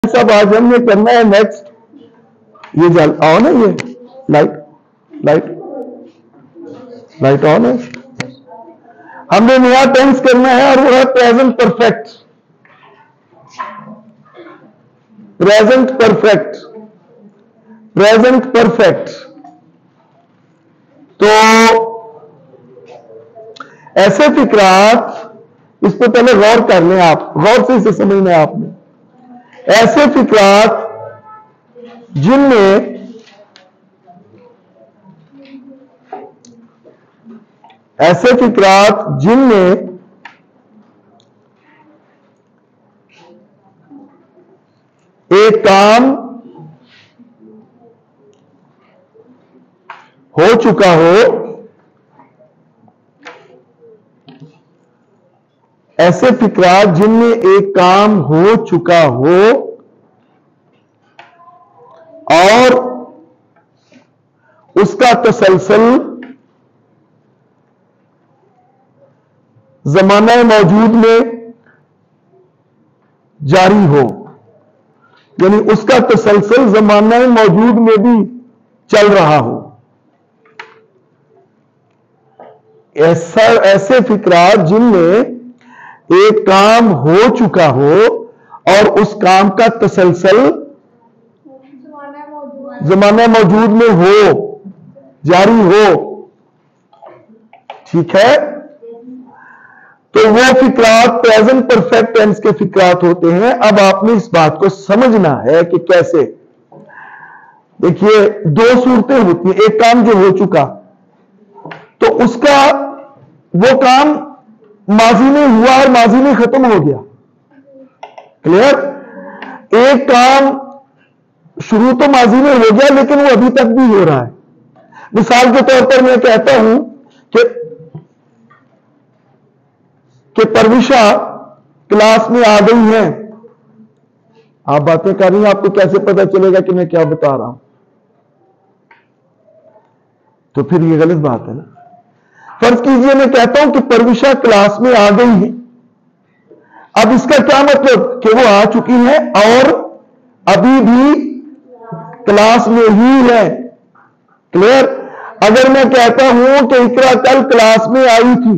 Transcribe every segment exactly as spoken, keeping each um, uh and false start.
सब आज हमने करना है नेक्स्ट। ये जल ऑन है, ये लाइट लाइट लाइट ऑन है। हमने नया टेंस करना है और वो है present perfect. Present perfect present perfect तो ऐसे फिक्रात, इस पर पहले गौर कर लें, आप गौर से इसे समझना है आपने। ऐसे फिक्रात जिनमें ऐसे फिक्रात जिनमें एक काम हो चुका हो, ऐसे फिक्रात जिनमें एक काम हो चुका हो और उसका तसलसल जमाना मौजूद में जारी हो, यानी उसका तसलसल जमाना मौजूद में भी चल रहा हो। ऐसा ऐसे फिक्रात जिनमें एक काम हो चुका हो और उस काम का तसलसल जमाना मौजूद में हो, जारी हो, ठीक है। तो वो फिक्रात प्रेजेंट परफेक्ट टेंस के फिक्रात होते हैं। अब आपने इस बात को समझना है कि कैसे। देखिए, दो सूरतें होती हैं। एक काम जो हो चुका तो उसका वो काम माजी में हुआ और माजी में खत्म हो गया, क्लियर। एक काम शुरू तो माजी में हो गया लेकिन वो अभी तक भी हो रहा है। मिसाल के तौर पर मैं कहता हूं कि कि परविशा क्लास में आ गई है। आप बातें कर रही हैं, आपको कैसे पता चलेगा कि मैं क्या बता रहा हूं? तो फिर ये गलत बात है ना। फर्ज कीजिए मैं कहता हूं कि परविशा क्लास में आ गई है। अब इसका क्या मतलब कि वो आ चुकी है और अभी भी क्लास में ही है, क्लियर। अगर मैं कहता हूं कि इकरा कल क्लास में आई थी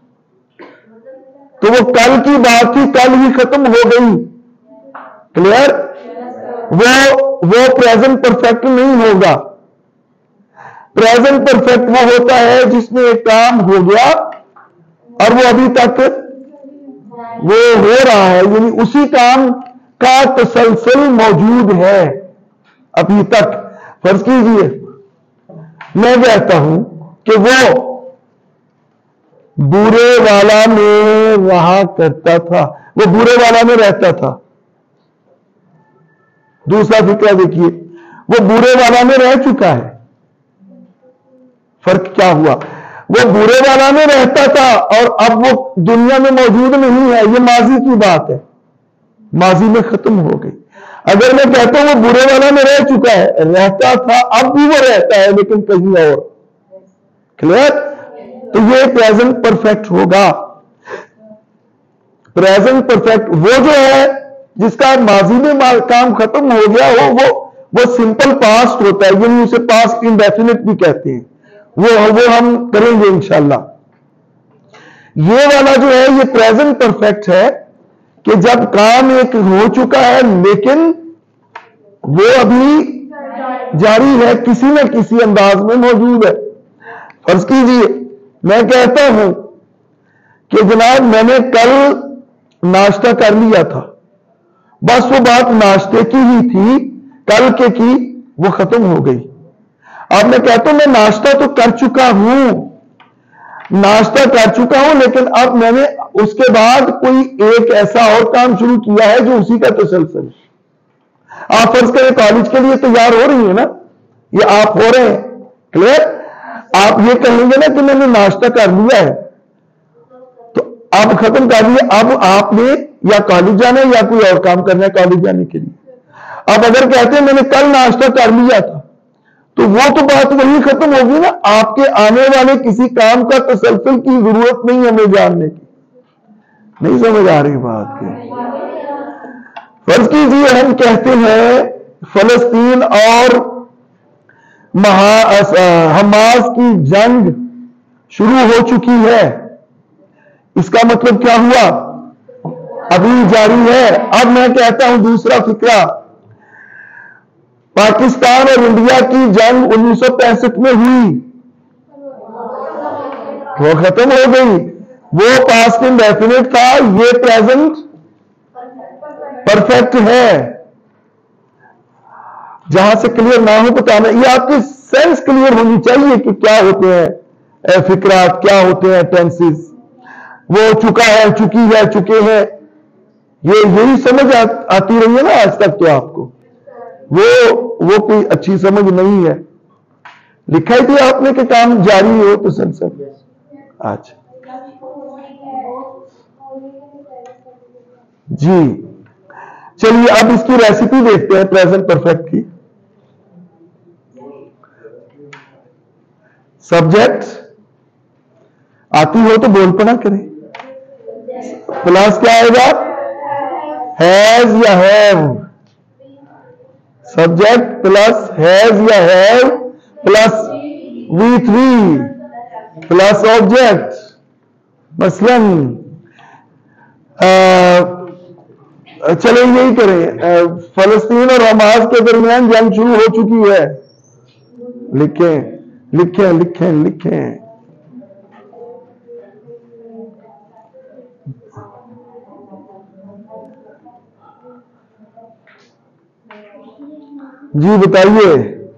तो वो कल की बात थी, कल ही खत्म हो गई, क्लियर। वो वो प्रेजेंट परफेक्ट नहीं होगा। प्रेजेंट परफेक्ट वो होता है जिसमें एक काम हो गया और वो अभी तक वो हो रहा है, यानी उसी काम का तसलसल मौजूद है अभी तक। फर्ज कीजिए मैं कहता हूं कि वो बुरे वाला में रहा करता था, वो बुरे वाला में रहता था। दूसरा फिक्रा देखिए, वो बुरे वाला में रह चुका है। फर्क क्या हुआ? वो बुरे वाला में रहता था और अब वो दुनिया में मौजूद नहीं है। ये माजी की बात है, माजी में खत्म हो गई। अगर मैं कहता हूं वो बुरे वाला में रह चुका है, रहता था, अब भी वो रहता है लेकिन कहीं और, क्लियर। तो ये प्रेजेंट परफेक्ट होगा। प्रेजेंट परफेक्ट वो जो है जिसका माजी में काम खत्म हो गया हो, वो वो सिंपल पास्ट होता है, यानी उसे पास्ट इंडेफिनिट भी कहते हैं। वो वो हम करेंगे इंशाल्लाह। ये वाला जो है ये प्रेजेंट परफेक्ट है कि जब काम एक हो चुका है लेकिन वो अभी जारी है, किसी न किसी अंदाज में मौजूद है। फर्ज कीजिए मैं कहता हूं कि जनाब मैंने कल नाश्ता कर लिया था, बस वो बात नाश्ते की ही थी, कल के की वो खत्म हो गई। अब मैं कहता हूं मैं नाश्ता तो कर चुका हूं, नाश्ता कर चुका हूं लेकिन अब मैंने उसके बाद कोई एक ऐसा और काम शुरू किया है जो उसी का तसलसल। आप फर्ज करें कॉलेज के लिए तैयार हो रही है ना, ये आप हो रहे हैं, क्लियर। आप ये कहेंगे ना कि मैंने नाश्ता कर लिया है तो अब खत्म कर लिया, अब आपने या कॉलेज जाना है या कोई और काम करना है कॉलेज जाने के लिए। अब अगर कहते हैं मैंने कल नाश्ता कर लिया था तो वो तो बात वही खत्म होगी ना। आपके आने वाले किसी काम का तसलसल की जरूरत नहीं हमें जानने की। नहीं समझ आ रही बात की? फर्ज कीजिए हम कहते हैं फलस्तीन और महा हमास की जंग शुरू हो चुकी है। इसका मतलब क्या हुआ? अभी जारी है। अब मैं कहता हूं दूसरा फिक्रा, पाकिस्तान और इंडिया की जंग उन्नीस सौ पैंसठ में हुई, वो खत्म हो गई। वो पास्ट इंडेफिनिट था, ये प्रेजेंट परफेक्ट है। जहां से क्लियर ना हो बताना, ये आपकी सेंस क्लियर होनी चाहिए कि क्या होते हैं फिक्रा, क्या होते हैं टेंसेस। वो चुका है, चुकी है, चुके हैं, ये यही समझ आ, आती रही है ना आज तक। तो आपको वो वो कोई अच्छी समझ नहीं है। लिखा ही थी आपने कि काम जारी हो तो सेंसर। अच्छा जी, चलिए अब इसकी रेसिपी देखते हैं प्रेजेंट परफेक्ट की। सब्जेक्ट आती हो तो बोल पड़ा करें। प्लस क्या आएगा? हैज या हैव। सब्जेक्ट प्लस हैज या have plus V three plus object. मसलन चले यही करें, फलस्तीन और हमास के दरमियान जंग शुरू हो चुकी है। लिखें लिखें लिखें लिखें। जी बताइए।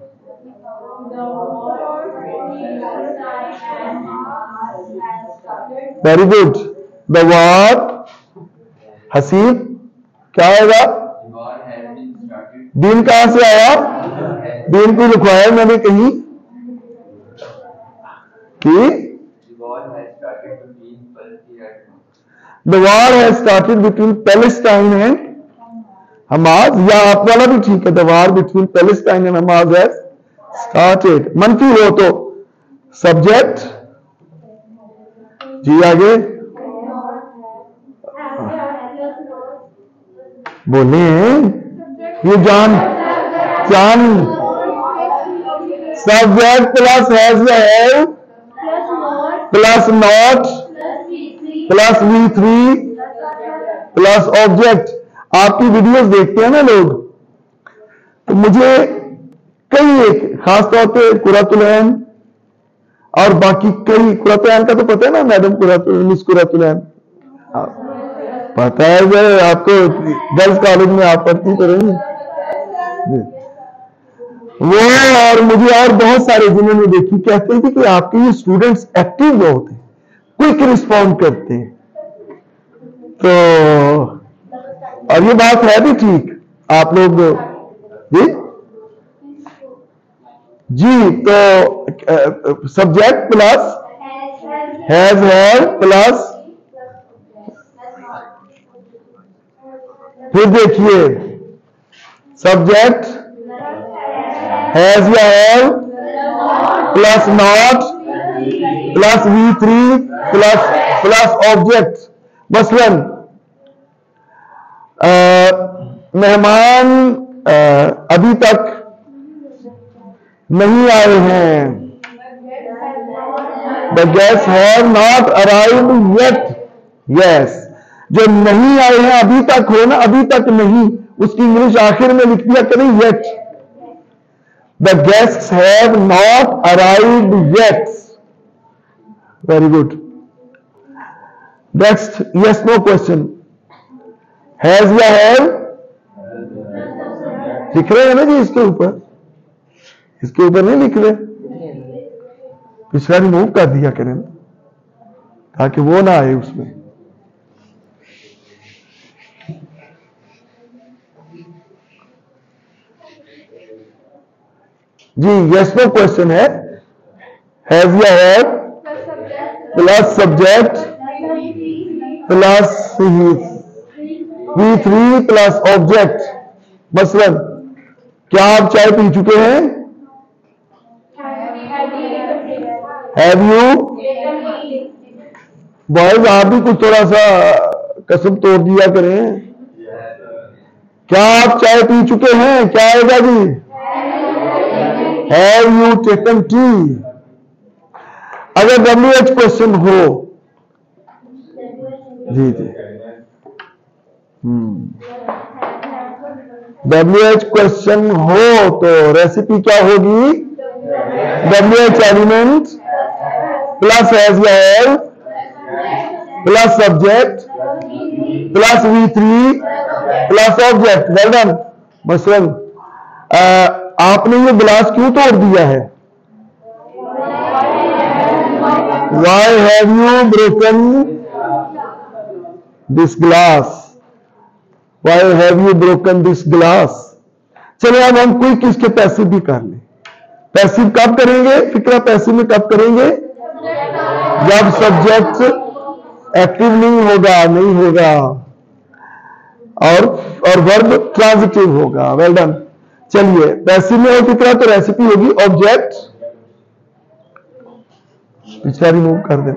Very good. The war Haseeb क्या आएगा? दिन कहां से आया? दिन को लिखवाया मैंने कहीं कि the war has started between Palestine and Hamas, या आप वाला भी ठीक है, the war between Palestine and Hamas has started. मंफी हो तो सब्जेक्ट जी आगे बोले ये जान जान सब्जेक्ट प्लस हैज या have plus not plus V three plus object. आपकी वीडियोस देखते हैं ना लोग, तो मुझे कई एक खासतौर पे कुरातुलैन और बाकी कई, कुरातुलैन का तो पता है ना मैडम, कुरातुलैन मिस कुरातुलैन पता है, जो आपको गर्ल्स कॉलेज में आप पढ़ती तो रही वो, और मुझे और बहुत सारे जिन्होंने देखी कहते थे कि आपके ये स्टूडेंट्स एक्टिव बहुत हैं, क्विक रिस्पॉन्ड करते हैं। तो और ये बात है भी ठीक। आप लोग जी जी तो subject plus has have plus, फिर देखिए सब्जेक्ट हैज या have plus not plus V three plus plus object. मसलन मेहमान अभी तक नहीं आए हैं, the guest have not arrived yet. Yes, जो नहीं आए हैं अभी तक हो ना, अभी तक नहीं, उसकी इंग्लिश आखिर में लिख दिया करें yet. The guests have not arrived yet. Very good. Next yes no question. Has या हैव लिख रहे हैं ना जी, इसके ऊपर इसके ऊपर नहीं लिख रहे, पिछला रिमूव कर दिया करें ताकि वो ना आए उसमें। जी यस नो क्वेश्चन है। हैव या have plus subject plus V three plus object. मसलन क्या आप चाय पी चुके हैं? Have you? बॉयज आप भी कुछ थोड़ा सा कसम तोड़ दिया करें। क्या आप चाय पी चुके हैं? क्या आएगा जी? Have you taken tea? अगर डब्ल्यू एच क्वेश्चन हो, जी जी, डब्ल्यू एच क्वेश्चन हो तो रेसिपी क्या होगी? W H element plus has या have plus subject plus V three plus object. Well done. मसलन आपने ये गिलास क्यों तोड़ दिया है? Why have you broken this glass? Why have you broken this glass? चलिए अब हम कोई किसके पैसिव भी कर लें। पैसिव कब करेंगे? फिक्रा पैसिव में कब करेंगे? जब सब्जेक्ट एक्टिव नहीं होगा, नहीं होगा, और और वर्ब ट्रांजिटिव होगा। Well done. चलिए पैसिव में हो फिक्रा तो रेसिपी होगी ऑब्जेक्ट, पिछला रिमूव कर दे,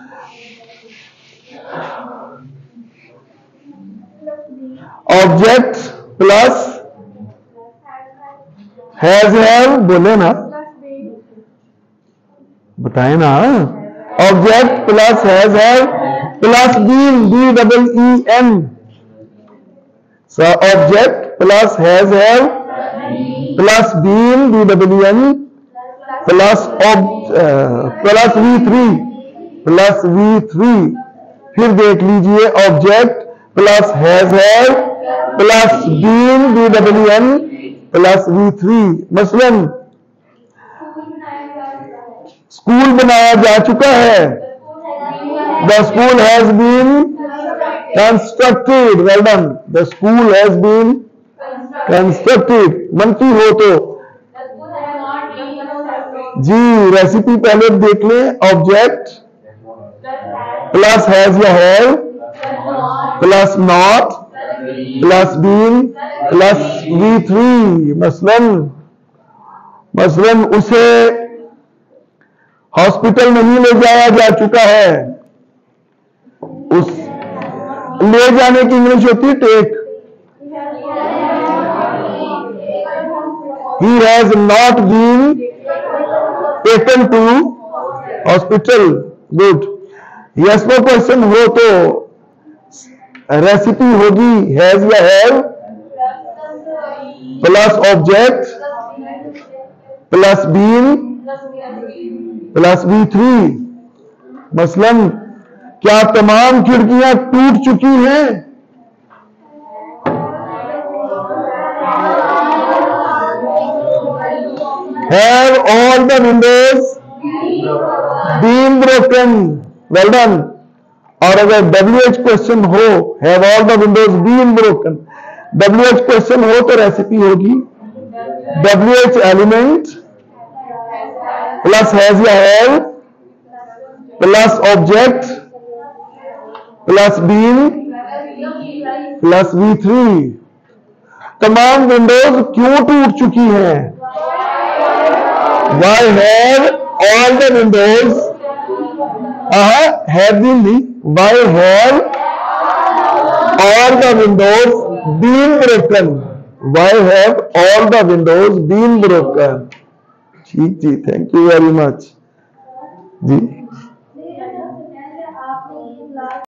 ऑब्जेक्ट प्लस हैज हैव, बोले ना, बताए ना, object plus has have plus been, B double E N, object plus has have plus been, B double E N plus plus V three plus V three. फिर देख लीजिए object plus has have plus been, B W N plus V three. मसलन school बनाया जा चुका है, the school has been constructed. Well done. The school has been constructed. मंफी हो तो जी रेसिपी पहले देख लें, ऑब्जेक्ट प्लस हैज या have plus not plus been plus V three. मसलन मसलन उसे हॉस्पिटल नहीं ले जाया जा चुका है, उस ले जाने की इंग्लिश होती है take. He has not been taken to hospital. Good. Yes no question हो तो रेसिपी होगी हैज या have plus object plus been plus V three. मसलन क्या तमाम खिड़कियां टूट चुकी हैं? Have all the windows been broken? Well done. और अगर डब्ल्यू एच क्वेश्चन हो, have all the windows been broken, W H question हो तो रेसिपी होगी W H element plus has या have plus object plus been plus V three. तमाम windows क्यों टूट चुकी हैं? Why have all the windows uh, have been the why have all the windows been broken? Why have all the windows been broken? ठीक जी, thank you very much ji.